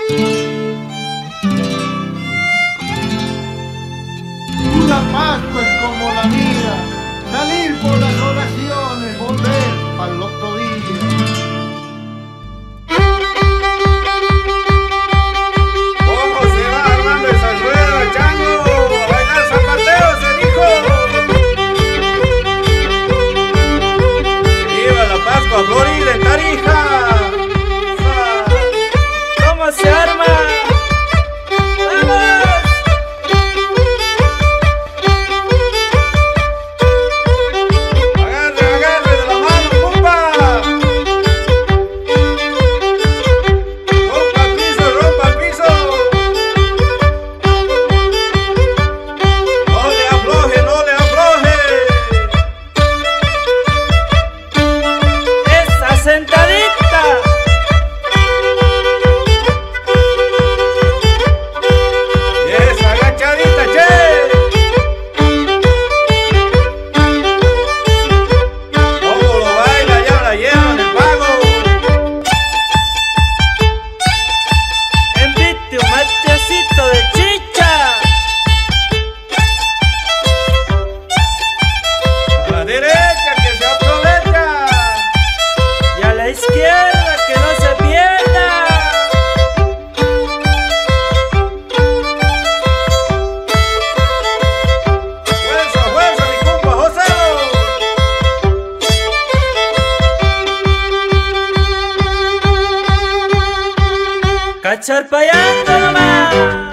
Una Pascua es como la vida, salir por las oraciones, volver al otro día. ¿Cómo se va armando esa rueda, chango? A bailar zapateo, se dijo. ¡Viva la Pascua Florida en Tarija! ¿Cómo se arma? Izquierda, que no se pierda. ¡Fuerza, fuerza, mi compa José! Cacharpayando nomás.